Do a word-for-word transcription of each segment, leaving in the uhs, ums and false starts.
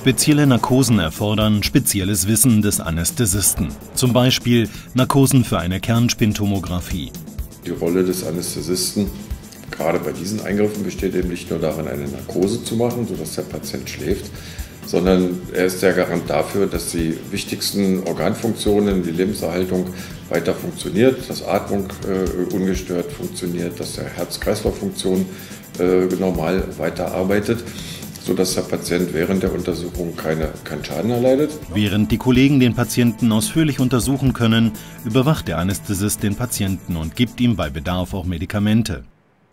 Spezielle Narkosen erfordern spezielles Wissen des Anästhesisten, zum Beispiel Narkosen für eine Kernspintomographie. Die Rolle des Anästhesisten, gerade bei diesen Eingriffen, besteht eben nicht nur darin, eine Narkose zu machen, sodass der Patient schläft, sondern er ist der Garant dafür, dass die wichtigsten Organfunktionen, die Lebenserhaltung weiter funktioniert, dass Atmung äh, ungestört funktioniert, dass der Herz-Kreislauf-Funktion äh, normal weiterarbeitet, sodass der Patient während der Untersuchung keine, keinen Schaden erleidet. Während die Kollegen den Patienten ausführlich untersuchen können, überwacht der Anästhesist den Patienten und gibt ihm bei Bedarf auch Medikamente.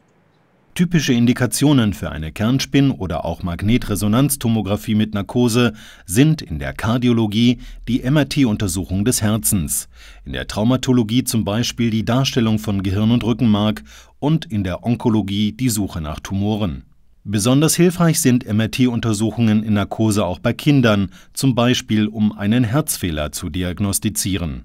Typische Indikationen für eine Kernspin- oder auch Magnetresonanztomographie mit Narkose sind in der Kardiologie die M R T-Untersuchung des Herzens, in der Traumatologie zum Beispiel die Darstellung von Gehirn und Rückenmark und in der Onkologie die Suche nach Tumoren. Besonders hilfreich sind M R T-Untersuchungen in Narkose auch bei Kindern, zum Beispiel um einen Herzfehler zu diagnostizieren.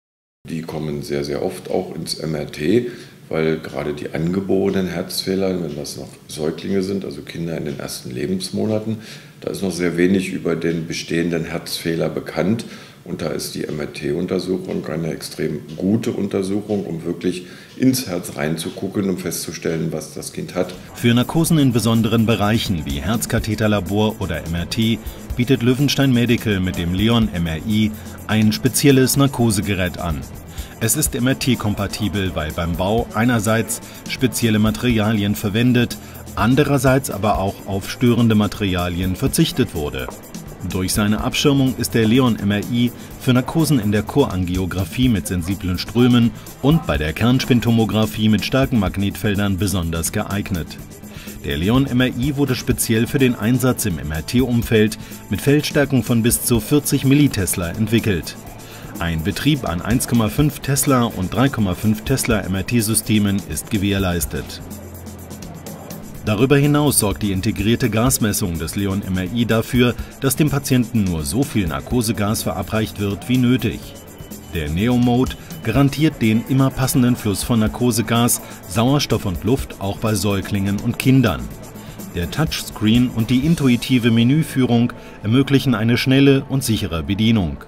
Die kommen sehr, sehr oft auch ins M R T, weil gerade die angeborenen Herzfehler, wenn das noch Säuglinge sind, also Kinder in den ersten Lebensmonaten, da ist noch sehr wenig über den bestehenden Herzfehler bekannt. Und da ist die M R T-Untersuchung eine extrem gute Untersuchung, um wirklich ins Herz reinzugucken, um festzustellen, was das Kind hat. Für Narkosen in besonderen Bereichen wie Herzkatheterlabor oder M R T bietet Löwenstein Medical mit dem Leon M R I ein spezielles Narkosegerät an. Es ist M R T-kompatibel, weil beim Bau einerseits spezielle Materialien verwendet, andererseits aber auch auf störende Materialien verzichtet wurde. Durch seine Abschirmung ist der Leon M R I für Narkosen in der Chorangiographie mit sensiblen Strömen und bei der Kernspintomographie mit starken Magnetfeldern besonders geeignet. Der Leon M R I wurde speziell für den Einsatz im M R T-Umfeld mit Feldstärken von bis zu vierzig Millitesla entwickelt. Ein Betrieb an eins Komma fünf Tesla und drei Komma fünf Tesla M R T-Systemen ist gewährleistet. Darüber hinaus sorgt die integrierte Gasmessung des Leon M R I dafür, dass dem Patienten nur so viel Narkosegas verabreicht wird wie nötig. Der Neo-Mode garantiert den immer passenden Fluss von Narkosegas, Sauerstoff und Luft auch bei Säuglingen und Kindern. Der Touchscreen und die intuitive Menüführung ermöglichen eine schnelle und sichere Bedienung.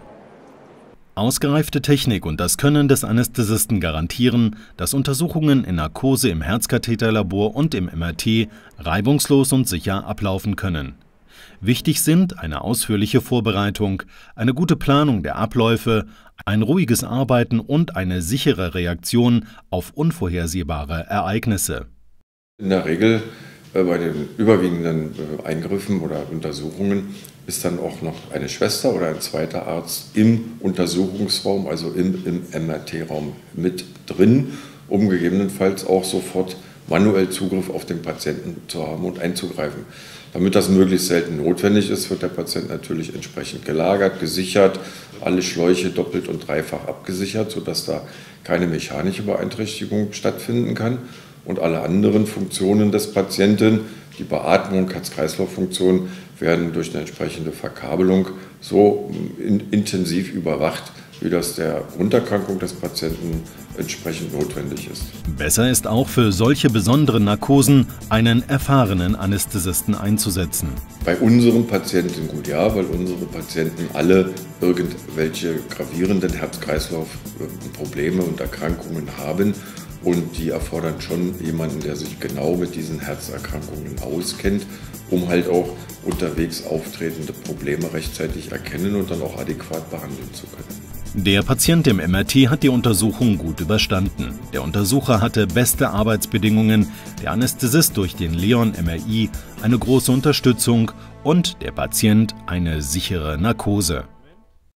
Ausgereifte Technik und das Können des Anästhesisten garantieren, dass Untersuchungen in Narkose im Herzkatheterlabor und im M R T reibungslos und sicher ablaufen können. Wichtig sind eine ausführliche Vorbereitung, eine gute Planung der Abläufe, ein ruhiges Arbeiten und eine sichere Reaktion auf unvorhersehbare Ereignisse. In der Regel äh, bei den überwiegenden äh, Eingriffen oder Untersuchungen ist dann auch noch eine Schwester oder ein zweiter Arzt im Untersuchungsraum, also im, im M R T-Raum mit drin, um gegebenenfalls auch sofort manuell Zugriff auf den Patienten zu haben und einzugreifen. Damit das möglichst selten notwendig ist, wird der Patient natürlich entsprechend gelagert, gesichert, alle Schläuche doppelt und dreifach abgesichert, sodass da keine mechanische Beeinträchtigung stattfinden kann. Und alle anderen Funktionen des Patienten, die Beatmung, Herz-Kreislauf-Funktion, werden durch eine entsprechende Verkabelung so in, intensiv überwacht, wie das der Grunderkrankung des Patienten entsprechend notwendig ist. Besser ist auch für solche besonderen Narkosen einen erfahrenen Anästhesisten einzusetzen. Bei unseren Patienten gut ja, weil unsere Patienten alle irgendwelche gravierenden Herz-Kreislauf-Probleme und Erkrankungen haben. Und die erfordern schon jemanden, der sich genau mit diesen Herzerkrankungen auskennt, um halt auch unterwegs auftretende Probleme rechtzeitig erkennen und dann auch adäquat behandeln zu können. Der Patient im M R T hat die Untersuchung gut überstanden. Der Untersucher hatte beste Arbeitsbedingungen, der Anästhesist durch den Leon M R I eine große Unterstützung und der Patient eine sichere Narkose.